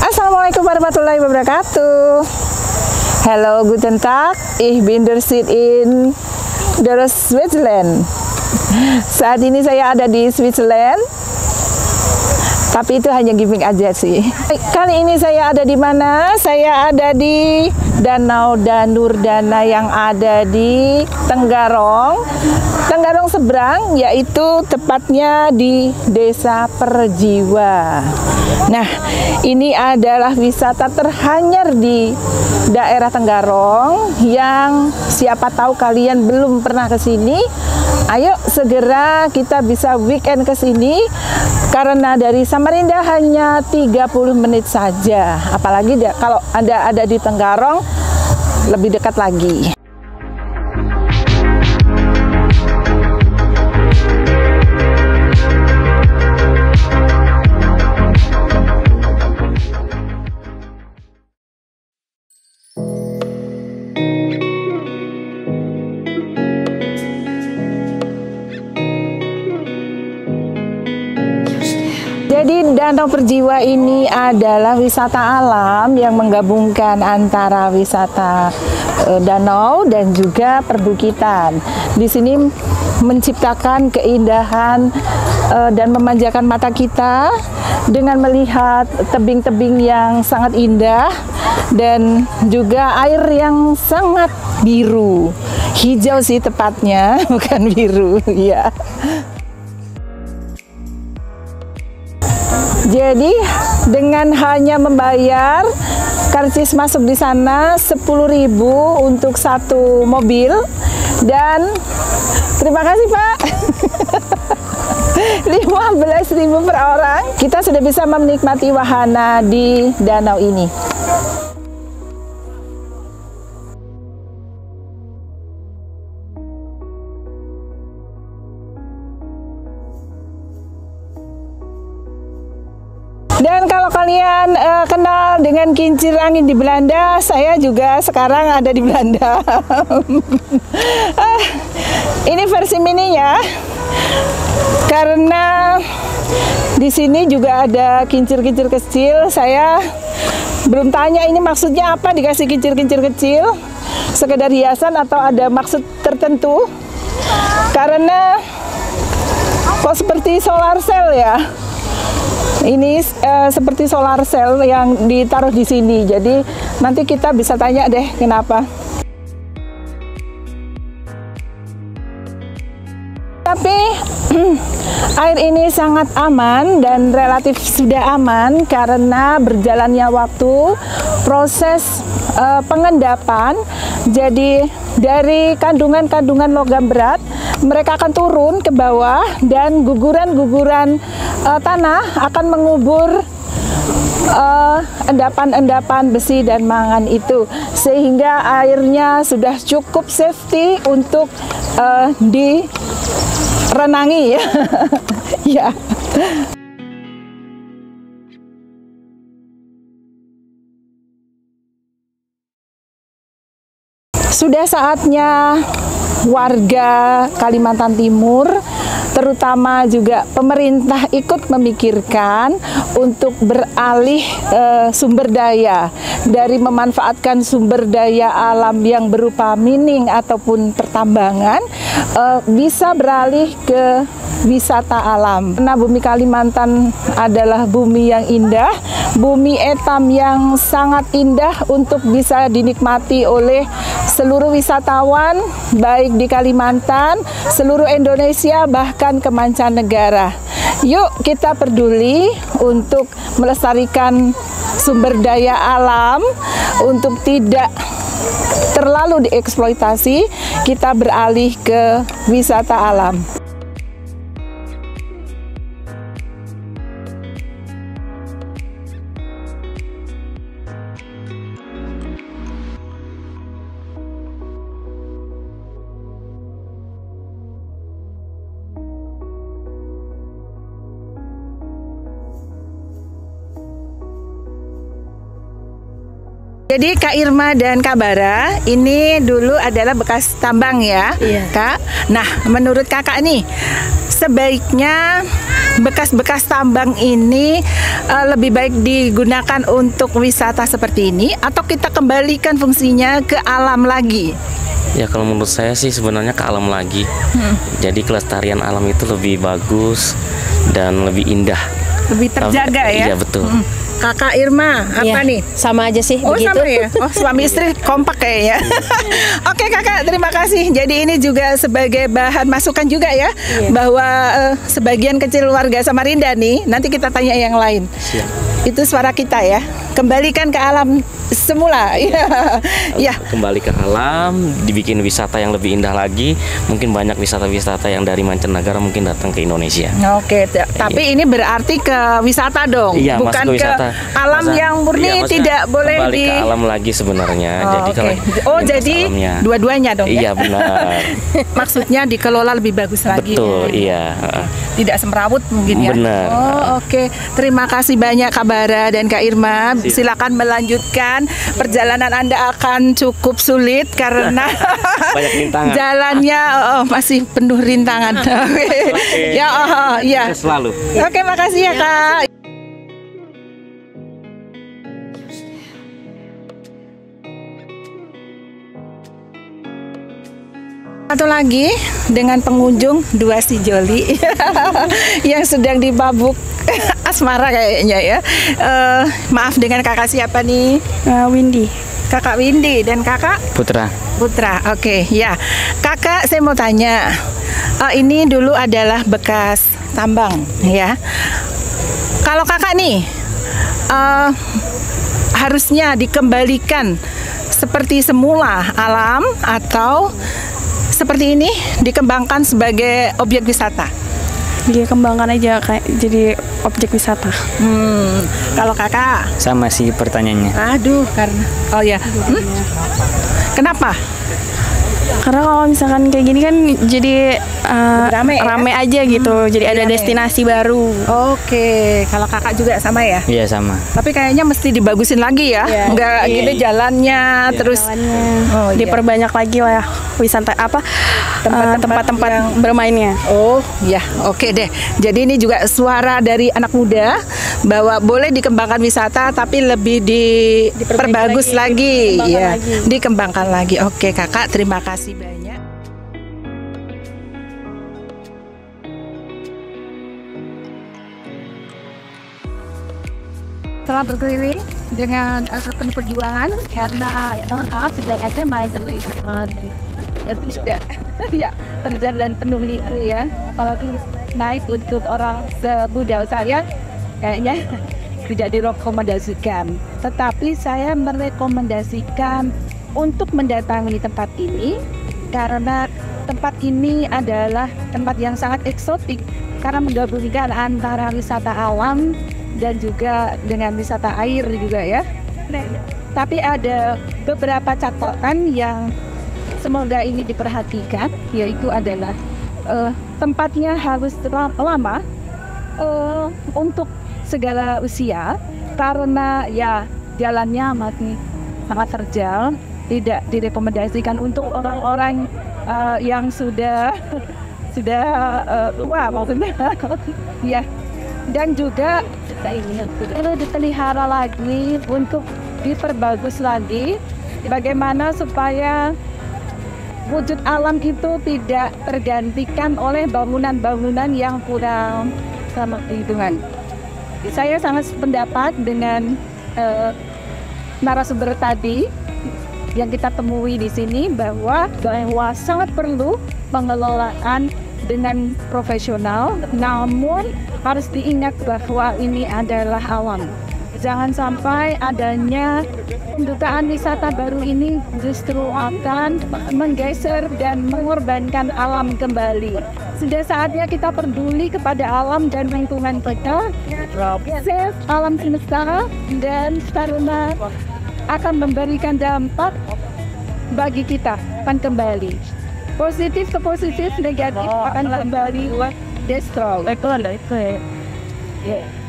Assalamualaikum warahmatullahi wabarakatuh. Hello, guten Tag. Ich bin der Sit in der Switzerland. Saat ini saya ada di Switzerland. Tapi itu hanya gimmick aja sih. Kali ini saya ada di mana? Saya ada di Danau Danurdana yang ada di Tenggarong. Tenggarong seberang, yaitu tepatnya di Desa Perjiwa. Nah, ini adalah wisata teranyar di daerah Tenggarong yang siapa tahu kalian belum pernah ke sini. Ayo segera kita bisa weekend ke sini karena dari Samarinda hanya 30 menit saja. Apalagi kalau Anda ada di Tenggarong lebih dekat lagi. Jadi Danau Perjiwa ini adalah wisata alam yang menggabungkan antara wisata danau dan juga perbukitan. Di sini menciptakan keindahan dan memanjakan mata kita dengan melihat tebing-tebing yang sangat indah dan juga air yang sangat biru. Hijau sih tepatnya, bukan biru ya. Jadi dengan hanya membayar karcis masuk di sana 10.000 untuk satu mobil dan terima kasih Pak 15.000 per orang kita sudah bisa menikmati wahana di danau ini. Dan kalau kalian kenal dengan kincir angin di Belanda, saya juga sekarang ada di Belanda. Ini versi mininya, karena di sini juga ada kincir-kincir kecil. Saya belum tanya ini maksudnya apa dikasih kincir-kincir kecil, sekedar hiasan atau ada maksud tertentu. Karena kok seperti solar cell ya. Ini seperti solar cell yang ditaruh di sini. Jadi nanti kita bisa tanya deh kenapa. Tapi air ini sangat aman dan relatif sudah aman karena berjalannya waktu proses pengendapan. Jadi dari kandungan-kandungan logam berat mereka akan turun ke bawah dan guguran-guguran tanah akan mengubur endapan-endapan besi dan mangan itu sehingga airnya sudah cukup safety untuk direnangi ya. Ya. Sudah saatnya warga Kalimantan Timur, terutama juga pemerintah ikut memikirkan untuk beralih sumber daya dari memanfaatkan sumber daya alam yang berupa mining ataupun pertambangan bisa beralih ke wisata alam. Karena bumi Kalimantan adalah bumi yang indah, bumi etam yang sangat indah untuk bisa dinikmati oleh seluruh wisatawan baik di Kalimantan, seluruh Indonesia bahkan ke mancanegara. Yuk kita peduli untuk melestarikan sumber daya alam untuk tidak terlalu dieksploitasi, kita beralih ke wisata alam. Jadi Kak Irma dan Kak Bara ini dulu adalah bekas tambang ya, Kak. Nah, menurut Kakak nih, sebaiknya bekas-bekas tambang ini lebih baik digunakan untuk wisata seperti ini atau kita kembalikan fungsinya ke alam lagi? Ya kalau menurut saya sih sebenarnya ke alam lagi. Jadi kelestarian alam itu lebih bagus dan lebih indah. Lebih terjaga ya? Iya betul. Kakak Irma, apa nih? Sama aja sih begitu. Sama ya? Oh, suami istri kompak kayaknya. Oke Kakak, terima kasih. Jadi ini juga sebagai bahan masukan juga ya, bahwa sebagian kecil warga Samarinda nih, nanti kita tanya yang lain. Itu suara kita ya. Kembalikan ke alam semula. Ya. Kembali ke alam, dibikin wisata yang lebih indah lagi. Mungkin banyak wisata-wisata yang dari mancanegara mungkin datang ke Indonesia. Oke, tapi ini berarti ke wisata dong, bukan ke alam yang murni, tidak boleh kembali ke alam lagi sebenarnya. Jadi jadi dua-duanya dong ya? Iya benar. Maksudnya dikelola lebih bagus lagi. Betul, iya. Tidak semrawut mungkin ya. Benar. Oke. Terima kasih banyak Kak Bara dan Kak Irma. Silakan melanjutkan perjalanan Anda akan cukup sulit karena banyak rintangan. Jalannya masih penuh rintangan. Ya, ya. Selalu. Oke, makasih ya Kak. Satu lagi dengan pengunjung dua si Joli yang sedang dibabuk asmara kayaknya ya. Maaf, dengan kakak siapa nih? Windy. Kakak Windy dan kakak? Putra. Putra, oke ya. Kakak, saya mau tanya, ini dulu adalah bekas tambang ya. Kalau kakak nih, harusnya dikembalikan seperti semula alam atau seperti ini dikembangkan sebagai objek wisata? Dikembangkan aja kayak jadi objek wisata. Kalau kakak? Sama sih pertanyaannya. Aduh, karena kenapa? Karena kalau misalkan kayak gini kan jadi rame aja gitu. Jadi ada destinasi baru. Oke, kalau kakak juga sama ya? Iya sama. Tapi kayaknya mesti dibagusin lagi ya, nggak gitu jalannya terus diperbanyak lagi lah wisata tempat-tempat bermainnya. Oh ya, oke deh. Jadi ini juga suara dari anak muda bahwa boleh dikembangkan wisata tapi lebih diperbagus lagi, dikembangkan lagi. Oke kakak, terima kasih banyak. Setelah berkeliling dengan penuh perjuangan karena sudah ada main ya terjal dan penuh liku ya. Apalagi naik untuk orang semuda saya kayaknya tidak direkomendasikan. Tetapi saya merekomendasikan untuk mendatangi tempat ini karena tempat ini adalah tempat yang sangat eksotik karena menggabungkan antara wisata alam dan juga dengan wisata air juga ya. Tapi ada beberapa catatan yang semoga ini diperhatikan, yaitu adalah tempatnya harus lama untuk segala usia karena ya jalannya masih sangat terjal, tidak direkomendasikan untuk orang-orang yang sudah tua maksudnya ya. Dan juga perlu dipelihara lagi untuk diperbagus lagi bagaimana supaya wujud alam itu tidak tergantikan oleh bangunan-bangunan yang kurang ramah lingkungan. Saya sangat sependapat dengan narasumber tadi yang kita temui di sini bahwa sangat perlu pengelolaan dengan profesional, namun harus diingat bahwa ini adalah alam. Jangan sampai adanya pembukaan wisata baru ini justru akan menggeser dan mengorbankan alam kembali. Sudah saatnya kita peduli kepada alam dan lingkungan kita, save alam semesta, dan karena akan memberikan dampak bagi kita akan kembali. Positif ke positif, negatif akan kembali destroy. Betul, itu ya.